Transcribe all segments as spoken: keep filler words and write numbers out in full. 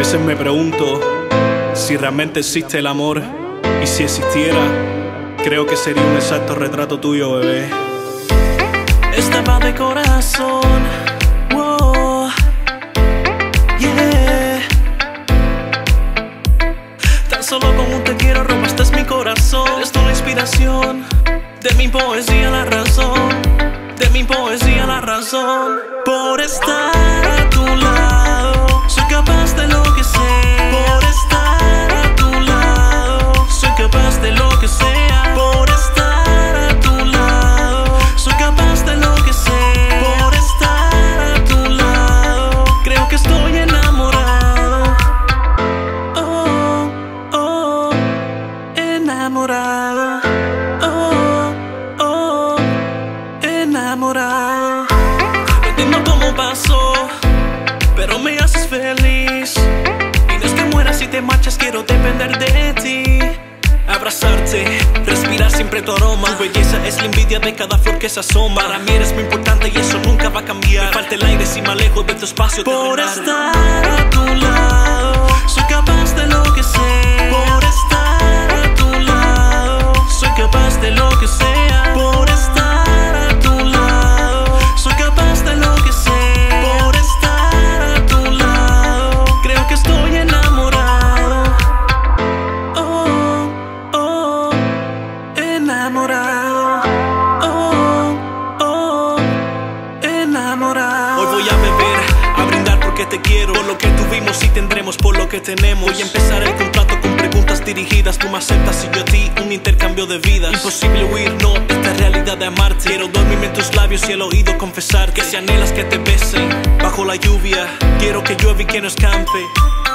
veces me pregunto si realmente existe el amor, y si existiera, creo que sería un exacto retrato tuyo, bebé. Estaba de corazón, wow, yeah. Tan solo con un te quiero robaste mi corazón. Eres tú la inspiración, de mi poesía la razón, de mi poesía la razón. Por estar a tu lado, soy capaz de lo que sea. Por estar a tu lado, soy capaz de lo que sea. Por estar a tu lado, soy capaz de lo que sea. Por estar a tu lado, creo que estoy enamorado. Oh, oh, enamorado. Oh, oh, enamorado. No entiendo cómo pasó, pero me haces feliz. Y no es que mueras si te marchas, quiero depender de ti. Abrazarte, respirar siempre tu aroma. Tu belleza es la envidia de cada flor que se asoma. Para mí eres muy importante y eso nunca va a cambiar. Me falta el aire si me alejo de tu espacio terrenal. Por estar a tu lado, soy capaz de lo que sea. Por estar a tu lado, soy capaz de lo que sea. Por estar a tu lado, soy capaz de lo que sea. Por estar a tu lado, creo que estoy enamorado. Oh, oh, enamorado. Oh, oh, enamorado. Hoy voy a beber, a brindar porque te quiero. Por lo que tuvimos y tendremos, por lo que tenemos. Voy a empezar el contrato con preguntas dirigidas. Tú me aceptas y yo a ti, un intercambio de vidas. Imposible huir, no, esta realidad de amarte. Quiero dormirme en tus labios y al oído confesar que si anhelas que te besen bajo la lluvia, quiero que llueva y que no escampe.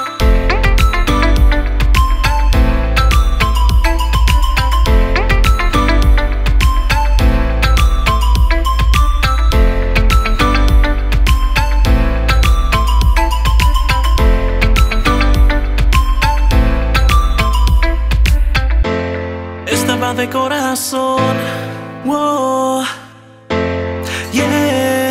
Estaba de corazón, wow, yeah.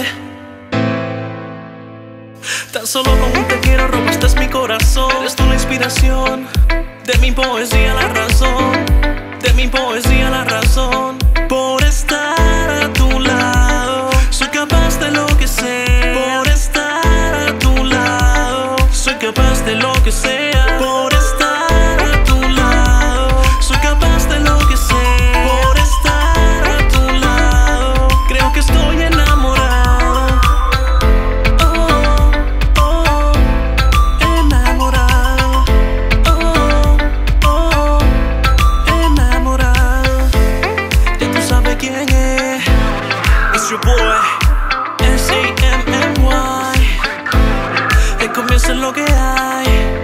Tan solo con un te quiero robaste mi corazón. Eres tú la inspiración, de mi poesía la razón, de mi poesía la razón. Por estar a tu lado, soy capaz de lo que sea. Por estar a tu lado, soy capaz de lo que sea. Por estar a tu lado, soy capaz de lo que sea. Por estar a tu lado, creo que estoy enamorado. Oh, oh, enamorado. Oh, oh, enamorado. Ya tú sabes quién es. It's your boy, S A M M Y. Que comience lo que hay.